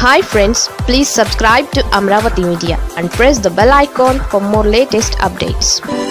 Hi friends, please subscribe to Amravati Media and press the bell icon for more latest updates.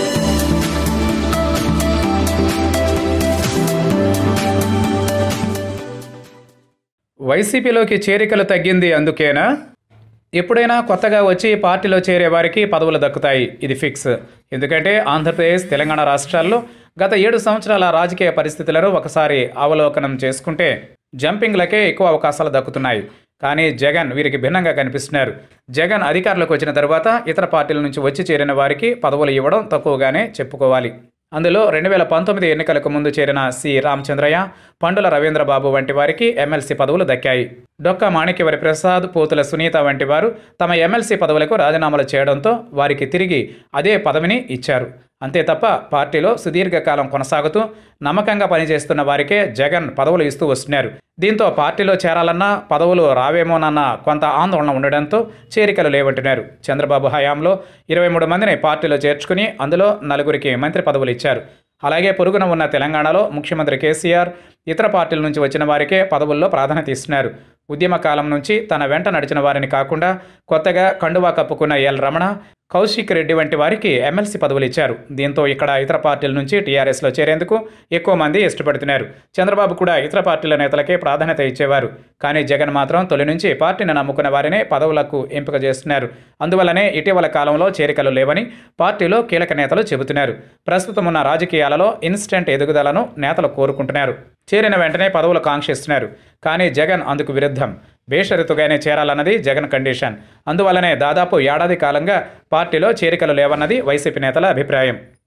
వైసీపీలోకి చేరికలు తగ్గింది అందుకేనా? ఎప్పుడైనా కొత్తగా వచ్చి పార్టీలో చేరే వారికి పదవులు దక్కుతాయి, ఇది ఫిక్స్. ఎందుకంటే ఆంధ్రప్రదేశ్, తెలంగాణ రాష్ట్రాల్లో గత 7 సంవత్సరాల రాజకీయ పరిస్థితులను ఒకసారి అవలోకనం చేసుకుంటే జంపింగ్లకే ఎక్కువ అవకాశాలు దక్కుతున్నాయి. కానీ జగన్ వీరికి భిన్నంగా కనిపిస్తున్నారు. జగన్ అధికారంలోకి వచ్చిన తర్వాత ఇతర పార్టీల నుంచి వచ్చి చేరిన వారికి పదవులు ఇవ్వడం తక్కువగానే చెప్పుకోవాలి. అందులో 2019 ఎన్నికలకు ముందు చేరిన సి రామచంద్రయ్య, పండుల రవీంద్రబాబు వంటి వారికి ఎమ్మెల్సీ పదవులు దక్కాయి. డొక్కా మాణిక్యవరి ప్రసాద్, పోతుల సునీత వంటి వారు తమ ఎమ్మెల్సీ పదవులకు రాజీనామాలు చేయడంతో వారికి తిరిగి అదే పదవిని ఇచ్చారు. అంతే తప్ప పార్టీలో సుదీర్ఘకాలం కొనసాగుతూ నమ్మకంగా పనిచేస్తున్న వారికే జగన్ పదవులు ఇస్తూ వస్తున్నారు. దీంతో పార్టీలో చేరాలన్నా పదవులు రావేమోనన్న కొంత ఆందోళన ఉండడంతో చేరికలు లేవంటున్నారు. చంద్రబాబు హయాంలో 23 మందిని పార్టీలో చేర్చుకుని అందులో 4 మంత్రి పదవులు ఇచ్చారు. అలాగే పొరుగున ఉన్న తెలంగాణలో ముఖ్యమంత్రి కేసీఆర్ ఇతర పార్టీల నుంచి వచ్చిన వారికే పదవుల్లో ప్రాధాన్యత ఇస్తున్నారు. ఉద్యమ కాలం నుంచి తన వెంట నడిచిన వారిని కాకుండా కొత్తగా కండువా కప్పుకున్న ఎల్ రమణ, కౌశిక్ రెడ్డి వంటి వారికి ఎమ్మెల్సీ పదవులు ఇచ్చారు. దీంతో ఇక్కడ ఇతర పార్టీల నుంచి టీఆర్ఎస్లో చేరేందుకు ఎక్కువ మంది ఇష్టపడుతున్నారు. చంద్రబాబు కూడా ఇతర పార్టీల నేతలకే ప్రాధాన్యత ఇచ్చేవారు. కానీ జగన్ మాత్రం తొలి నుంచి పార్టీని నమ్ముకున్న వారినే పదవులకు ఎంపిక చేస్తున్నారు. అందువల్లనే ఇటీవల కాలంలో చేరికలు లేవని పార్టీలో కీలక నేతలు చెబుతున్నారు. ప్రస్తుతం ఉన్న రాజకీయాలలో ఇన్స్టెంట్ ఎదుగుదలను నేతలు కోరుకుంటున్నారు. చేరిన వెంటనే పదవులు కాంక్షిస్తున్నారు. కానీ జగన్ అందుకు విరుద్ధం. బేషరతుగానే చేరాలన్నది జగన్ కండిషన్. అందువల్లనే దాదాపు ఏడాది కాలంగా పార్టీలో చేరికలు లేవన్నది వైసీపీ నేతల అభిప్రాయం.